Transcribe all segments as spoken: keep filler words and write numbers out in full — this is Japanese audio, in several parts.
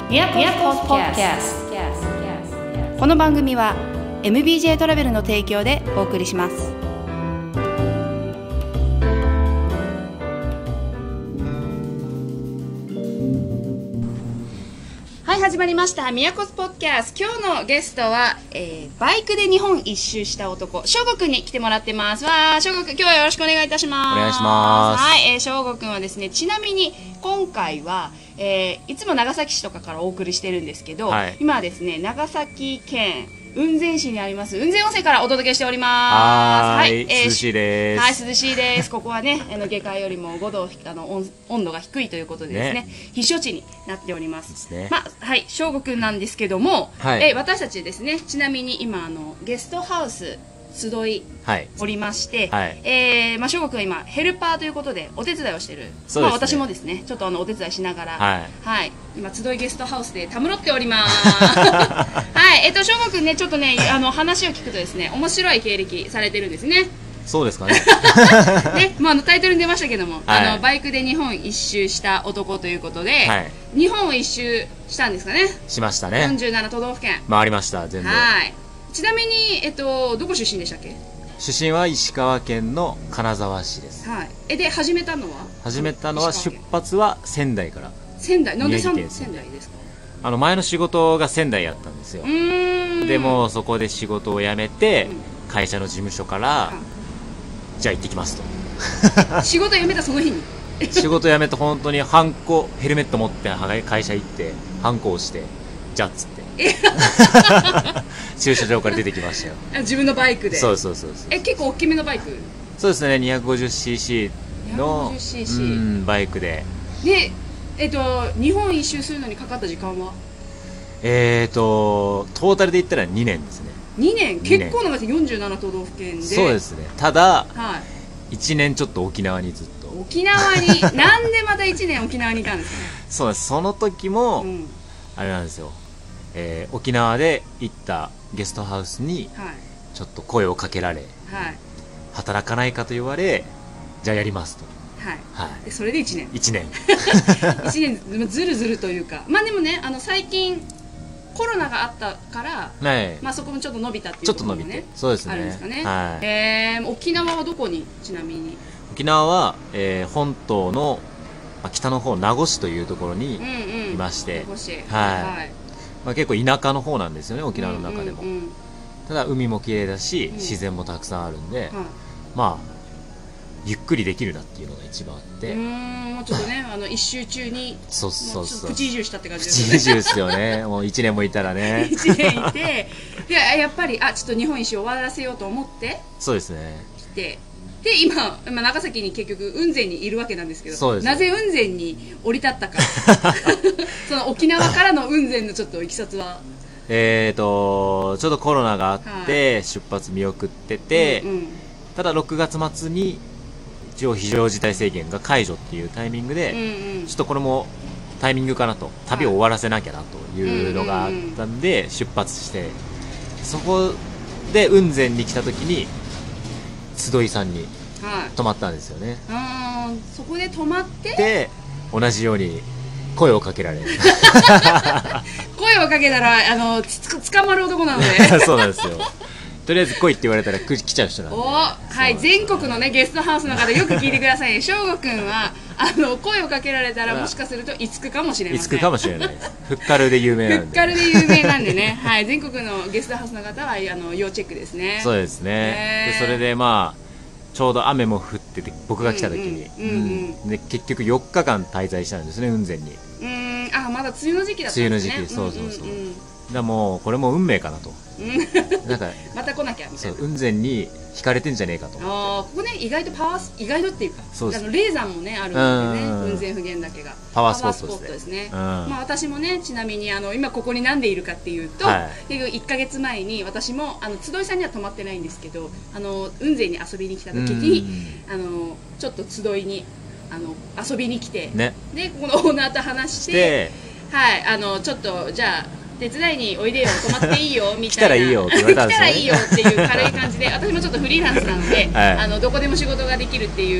ミヤコスポッドキャスト。この番組は エムビージェー トラベルの提供でお送りします。はい、始まりましたミヤコスポッドキャスト。今日のゲストは、えー、バイクで日本一周した男、翔吾くんに来てもらってます。わー、翔吾くん、今日はよろしくお願いいたします。 お願いします。 はい、えー、翔吾くんはですね、ちなみに今回は、えー、いつも長崎市とかからお送りしてるんですけど、はい、今はですね、長崎県雲仙市にあります雲仙温泉からお届けしております。 はい、えー、涼しいです。 はい、涼しいです。ここはね、あの下界よりもごどあの温度が低いということでですね、ね、避暑地になっております。ですね。まあ、はい、翔吾くんなんですけども、はい、えー、私たちですね、ちなみに今あのゲストハウス集いおりまして、はい、えー、まあ、翔吾くんは今ヘルパーということでお手伝いをしてる。そうですね。まあ、私もですね、ちょっとあのお手伝いしながら、はい、はい、今集いゲストハウスでたむろっております。はい、えっと翔吾くんね、ちょっとね、あの話を聞くとですね、面白い経歴されてるんですね。 そうですかね。 ね、まあ、あのタイトルに出ましたけども、はい、あのバイクで日本一周した男ということで、はい、日本を一周したんですかね。 しましたね。 よんじゅうなな都道府県回りました。全部。 はい。ちなみに、えっと、どこ出身でしたっけ？ 出身は石川県の金沢市です。 はい。え、で、始めたのは？ 始めたのは、出発は仙台から。 仙台、なんで仙台ですか？あの、前の仕事が仙台やったんですよ。でも、そこで仕事を辞めて、うん、会社の事務所から、うん、じゃあ行ってきますと。 仕事辞めたその日に仕事辞めて、本当にハンコ、ヘルメット持って会社行って、ハンコをして、じゃあっつって。駐車場から出てきましたよ。 自分のバイクで。 そうそうそうそう。 え、結構大きめのバイク？ そうですね、 にひゃくごじゅっシーシー のにひゃくごじゅっシーシーバイクで。 で、えっと日本一周するのにかかった時間は？ えっとトータルで言ったらにねんですね。 にねん、結構長いです。よんじゅうなな都道府県で。 そうですね。ただ、 はい、 いちねんちょっと沖縄にずっと。 沖縄になんでまたいちねん沖縄にいたんですかね。 そうです。その時も、うん、あれなんですよ、えー、沖縄で行ったゲストハウスにちょっと声をかけられ、はい、働かないかと言われ、じゃあやりますと。 はい、はい、でそれでいちねんいちねんいちねんずるずるというか、まあでもね、あの最近コロナがあったから、はい、まあそこもちょっと伸びたっていうところもね、そうですね、あるんですかね。はい、えー、沖縄はどこに、ちなみに？ 沖縄は、えー、本島の、まあ、北の方、名護市というところにいまして、名護市、はい、はい、まあ、結構田舎の方なんですよね、沖縄の中でも。うんうんうん、ただ海も綺麗だし、うん、自然もたくさんあるんで、はい、まあゆっくりできるなっていうのが一番あって、うーん、もうちょっとね、あの一周中にそうそうそう、 プチ移住したって感じですね。プチ移住ですよね。もういちねんもいたらね。 いちねんいて、でやっぱりあちょっと日本一周終わらせようと思ってそうですね来て、で今、まあ、長崎に結局雲仙にいるわけなんですけど、なぜ雲仙に降り立ったかその沖縄からの雲仙のちょっといきさつは？ えーとちょっとコロナがあって、はい、出発見送ってて、うんうん、ただろくがつ末に一応非常事態宣言が解除っていうタイミングで、うんうん、ちょっとこれもタイミングかなと、旅を終わらせなきゃなというのがあったんで、出発して、そこで雲仙に来た時に集いさんに泊まったんですよね。 はい、あ、そこで泊まってで同じように声をかけられる声をかけたらあのつ捕まる男なのでそうなんですよ。とりあえず来いって言われたら来ちゃう人なんで。お、 はい、全国のねゲストハウスの方よく聞いてくださいね。翔吾くんはあの声をかけられたらもしかするといつくかもしれません。 いつくかもしれないです。フッカルで有名なんで。 フッカルで有名なんでね。はい、全国のゲストハウスの方はあの要チェックですね。 そうですね。でそれでまあちょうど雨も降ってて、僕が来た時に、で結局よっかかん滞在したんですね、雲仙に。 うん、あ、まだ梅雨の時期だったんですね。 梅雨の時期、そうそうそう。うんうんうん、だもうこれも運命かなと。 なんかまた来なきゃみたいな。 雲仙に惹かれてんじゃねえかと。 ああ、ここね意外とパワー、意外とっていうか、そうです。あの霊山もねあるんでね、雲仙普賢岳がパワースポットですね。 まあ私もね、ちなみにあの今ここになんでいるかっていうと、はい、いっかげつまえに私もあの集いさんには泊まってないんですけど、あの雲仙に遊びに来た時にあのちょっと集いにあの遊びに来て、ね、でここのオーナーと話して、はい、あのちょっとじゃあ手伝いにおいでよ、泊まっていいよみたいな来たらいいよって言われたんですね。来たらいいよっていう軽い感じで、私もちょっとフリーランスなので、はい、あのどこでも仕事ができるっていう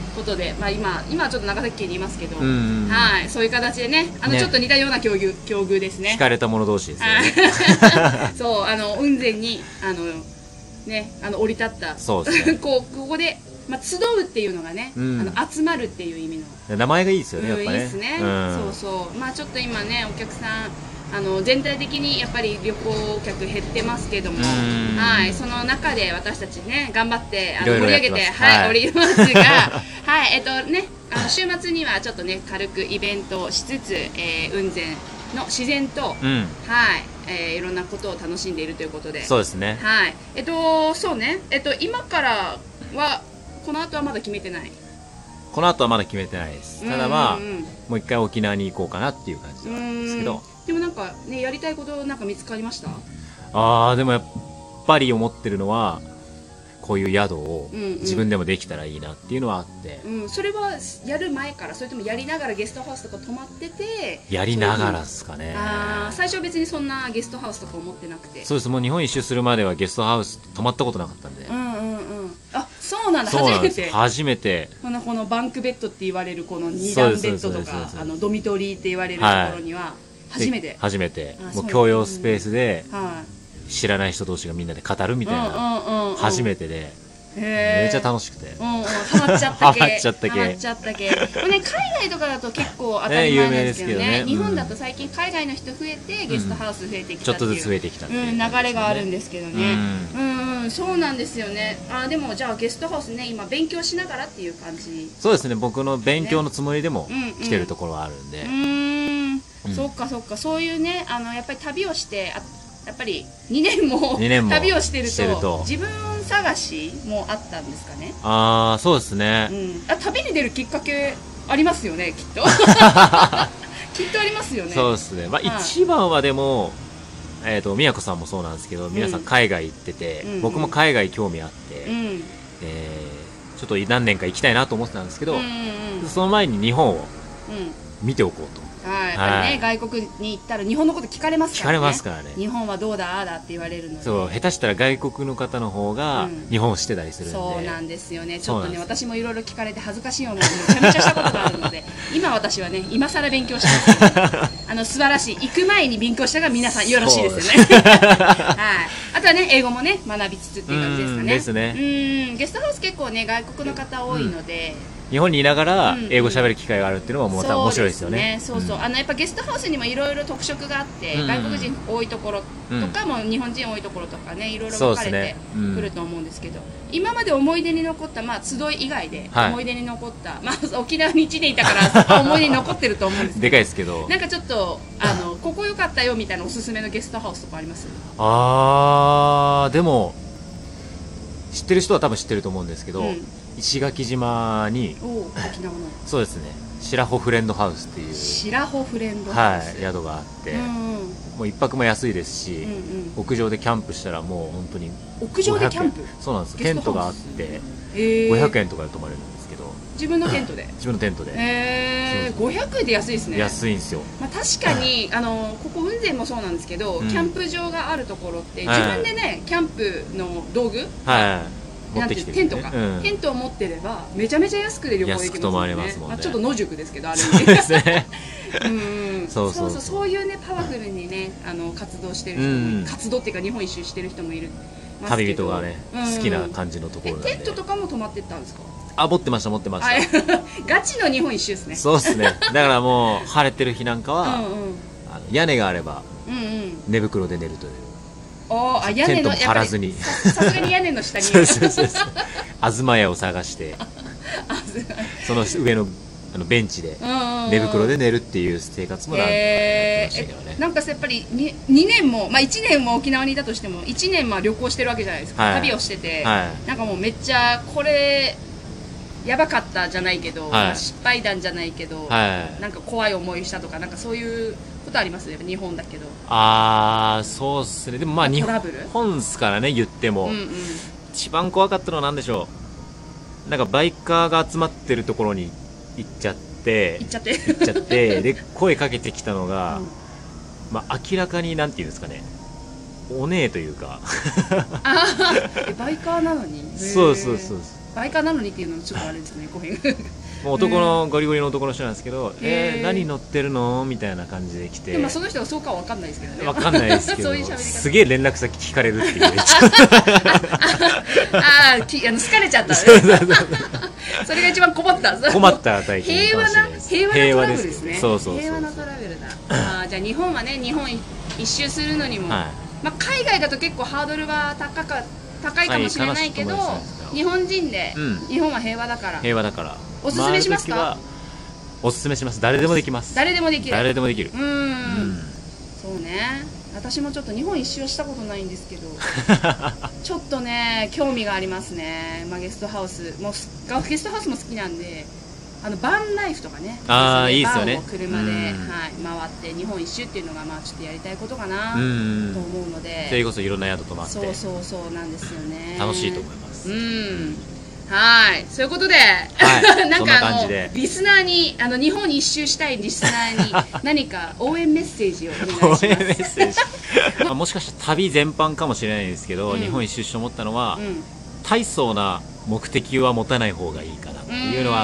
ことで、まあ、今今はちょっと長崎県にいますけど、はい、そういう形でね、あのちょっと似たような境遇、境遇ですね。 惹かれた者同士ですよね。 そう、あの雲仙にあのね、あの降り立った、そうですね。こうここで、まあ、集うっていうのがね、あの集まるっていう意味の名前がいいですよね、やっぱね。いいですね。そうそう、まあちょっと今ね、お客さんあの全体的にやっぱり旅行客減ってますけども、はい、その中で私たちね頑張ってあの盛り上げて、はい、おりますが、はい、えっとね、あの週末にはちょっとね軽くイベントをしつつ、えー、雲仙の自然と、うん、はい、えー、いろんなことを楽しんでいるということで、 そうですね。 はい、えっとそうね、えっと今からはこの後はまだ決めてない。 この後はまだ決めてないです。ただまあ、うんうん、もう一回沖縄に行こうかなっていう感じなんですけど。 でもなんかね、やりたいことなんか見つかりました？ ああ、でもやっぱり思ってるのはこういう宿を自分でもできたらいいなっていうのはあって、 うんうん、それはやる前から、それともやりながらゲストハウスとか泊まってて？ やりながらですかね。 あ、最初は別にそんなゲストハウスとか思ってなくて。 そうです。もう日本一周するまではゲストハウス泊まったことなかったんで。 うんうんうん。あ、そうなんだ。初めて。 初めて。 このこのバンクベッドって言われるこの二段ベッドとか、あのドミトリーって言われるところには、はい、初めて初めてもう共用スペースで知らない人同士がみんなで語るみたいな初めてで、めっちゃ楽しくて、 ハマっちゃった系、ハマっちゃった系、ハマっちゃった系。これね、海外とかだと結構当たり前なんですけどね、日本だと最近海外の人増えてゲストハウス増えてきたっていう、ちょっとずつ増えてきたっていう流れがあるんですけどね。うん、そうなんですよね。あ、でもじゃあゲストハウスね、今勉強しながらっていう感じ。 そうですね、僕の勉強のつもりでも来てるところはあるんで。 うん、そっかそっか、そういうね、あのやっぱり旅をして、あ、やっぱりにねんも旅をしてると自分探しもあったんですかね。 ああ、そうですね、 うん、あ、旅に出るきっかけありますよね、きっと。きっとありますよね。 そうですね、まあ、はい、一番はでも、えーと、宮子さんもそうなんですけど、皆さん海外行ってて、うん、僕も海外興味あって、うん、えー、ちょっと何年か行きたいなと思ってたんですけど、うんうん、その前に日本を見ておこうと。 はい、やっぱりね、はい、外国に行ったら日本のこと聞かれますからね。 聞かれますからね。 日本はどうだああだって言われるので、 そう、下手したら外国の方の方が日本を知ってたりするんで、 うん、そうなんですよね。ちょっとね、私もいろいろ聞かれて恥ずかしいようなめちゃめちゃしたことがあるので、今私はね、今更勉強しますけど、あの素晴らしい、行く前に勉強したが皆さんよろしいですよね。はい。あとはね、英語もね学びつつっていう感じですかね。 ですね。 うん、ゲストハウス結構ね、外国の方多いので。うん、 日本にいながら英語喋る機会があるっていうのはもう面白いですよね。 そうそう、あのやっぱゲストハウスにもいろいろ特色があって、うん、外国人多いところとかも、うん、日本人多いところとかね、いろいろ分かれてくると思うんですけど、うん、今まで思い出に残った、まあ集い以外で思い出に残った、はい、まあ沖縄にいちねんいたから思い出に残ってると思うんですけど、 でかいですけど、 なんかちょっとあのここ良かったよみたいなおすすめのゲストハウスとかあります？ あー、でも知ってる人は多分知ってると思うんですけど、うん、石垣島に、 沖縄のそうですね、白穂フレンドハウスっていう白穂フレンドハウス、 はい、宿があって、うん、もう一泊も安いですし、うんうん、屋上でキャンプしたらもう本当に屋上でキャンプ、 そうなんです、テントがあってごひゃくえんとかで泊まれるんですけど、 自分のテントで自分のテントで、 えー、ごひゃくえんで安いですね。 安いんですよ。 まあ、確かにあのここ雲仙もそうなんですけど、うん、キャンプ場があるところって自分でね、はい、キャンプの道具、はい、持ってきて、テントか、うん、テントを持ってればめちゃめちゃ安くで旅行できますよね。安く泊まれますもんね。まあ、ちょっと野宿ですけど、ある意味ですね。うん、そうそうそう、そういうねパワフルにね、あの活動してる人も、うん、活動っていうか日本一周してる人もいる。 旅人がね、うん、好きな感じのところなんで。 テントとかも泊まってったんですか？ あ、持ってました持ってました。 ガチの日本一周ですね。 そうですね。だからもう晴れてる日なんかは、うん、うん、あの屋根があれば、うんうん、寝袋で寝るという。 おー、あ、屋根の、 テントも張らずに、 さすがに屋根の下にそうそうそうそう、東屋を探してその上のあのベンチで寝袋で寝るっていう生活もなんかやってましたけどね。 なんかやっぱり に, にねんも、まあ、いちねんも沖縄にいたとしてもいちねんまあ旅行してるわけじゃないですか、はい、旅をしてて、はい、なんかもうめっちゃこれやばかったじゃないけど、はい、まあ、失敗談じゃないけど、はい、なんか怖い思いしたとか、なんかそういうことありますね、日本だけど。 ああ、そうっすね。でもまあ日本っすからね、言っても、うん、うん、一番怖かったのは何でしょう。なんかバイカーが集まってるところに行っちゃって行っちゃって行っちゃってで声かけてきたのが、うん、まあ明らかになんていうんですかね、お姉というかあバイカーなのに。 そうそうそう、 バイカーなのにっていうのもちょっとあれですね、コヘンもう男のゴリゴリの男の人なんですけど、えー、何乗ってるのみたいな感じで来て、 でもその人がそうかは分かんないですけどね。 分かんないですけどすげえ連絡先聞かれるっていうああ、きあの好かれちゃったねそれが一番困った困った体験平和な平和なトラブルですね。 そうそうそう、 平和なトラブルだあ。じゃあ日本はね、日本一周するのにも、はい、まあ、海外だと結構ハードルは高か高いかもしれないけど、はい、日本人で、うん、日本は平和だから平和だからおすすめしますか？ おすすめします。誰でもできます。 誰でもできる。 誰でもできる。 うん、うん、そうね。私もちょっと日本一周したことないんですけどちょっとね興味がありますね。まあ、ゲストハウスもうゲストハウスも好きなんで、あのバンライフとかね、 ああいいですよね。 バンを車で、はい、回って日本一周っていうのがまあちょっとやりたいことかなと思うので、 それこそいろんな宿泊まって、 そうそうそうなんですよね。 楽しいと思います。 うん、はい、そういうことで、はい、なんかあのリスナーにあの日本に一周したいリスナーに何か応援メッセージをお願いします。応援メッセージまあもしかしたら旅全般かもしれないですけど、うん、日本一周して思ったのは、うん、大層な目的は持たない方がいいかなっていうのはあって、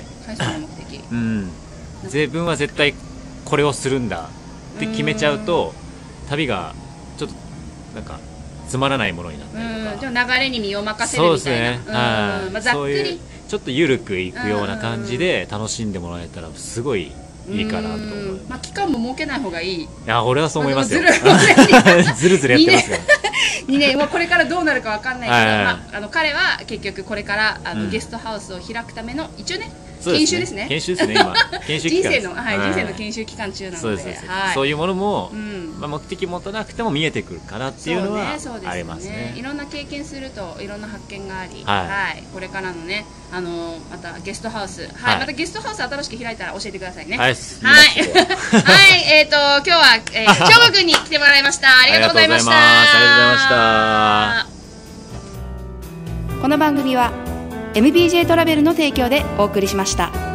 大層な目的、 うん、自分は絶対これをするんだって決めちゃうと、旅がちょっとなんかつまらないものになったりとか、 うん、じゃあ流れに身を任せるみたいな、そうですね、 はい、まあ、ざっくりちょっと緩くいくような感じで楽しんでもらえたらすごいいいかなと思う。 まあ期間も設けない方がいい。いや俺はそう思いますよ。 ずるずるやってますよ。 にねん、もうこれからどうなるかわかんないけど、まああの彼は結局これからあの、うん、ゲストハウスを開くための一応ね。研修ですね。 研修ですね。今研修期間。 人生のはい人生の研修期間中なので、そうです。 そういうものもまあ目的持たなくても見えてくるかなっていうのはありますね。 いろんな経験するといろんな発見があり、はい。これからのねあのまたゲストハウス、はい。またゲストハウス新しく開いたら教えてくださいね。はい。はい。えっと今日はえ翔吾くんに来てもらいました。ありがとうございました。 ありがとうございました。 この番組はエムビージェー トラベルの提供でお送りしました。